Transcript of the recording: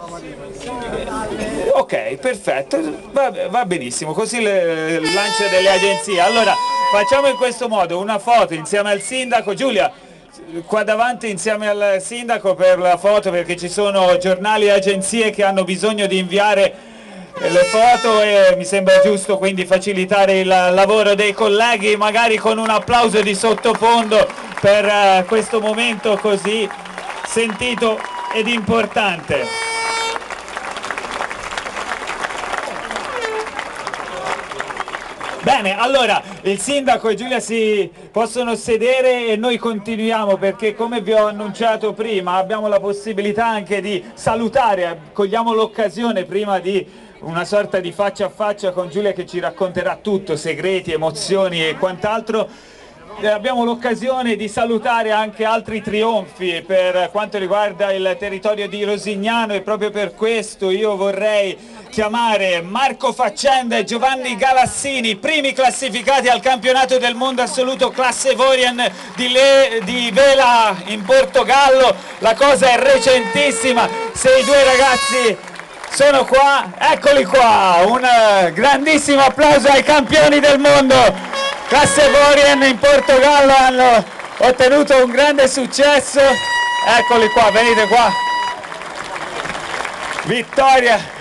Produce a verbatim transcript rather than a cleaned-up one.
Ok, perfetto, va, va benissimo, così le, il lancio delle agenzie. Allora, facciamo in questo modo una foto insieme al sindaco. Giulia, qua davanti insieme al sindaco per la foto, perché ci sono giornali e agenzie che hanno bisogno di inviare le foto e mi sembra giusto quindi facilitare il lavoro dei colleghi, magari con un applauso di sottofondo per uh, questo momento così sentito ed importante. Bene, allora il sindaco e Giulia si possono sedere e noi continuiamo, perché come vi ho annunciato prima abbiamo la possibilità anche di salutare, cogliamo l'occasione prima di una sorta di faccia a faccia con Giulia che ci racconterà tutto, segreti, emozioni e quant'altro. Abbiamo l'occasione di salutare anche altri trionfi per quanto riguarda il territorio di Rosignano e proprio per questo io vorrei chiamare Marco Faccenda e Giovanni Galassini, primi classificati al campionato del mondo assoluto classe Vorian di, Le, di vela in Portogallo. La cosa è recentissima, se i due ragazzi sono qua, eccoli qua, un grandissimo applauso ai campioni del mondo. Classe Vorian in Portogallo hanno ottenuto un grande successo, eccoli qua, venite qua, vittoria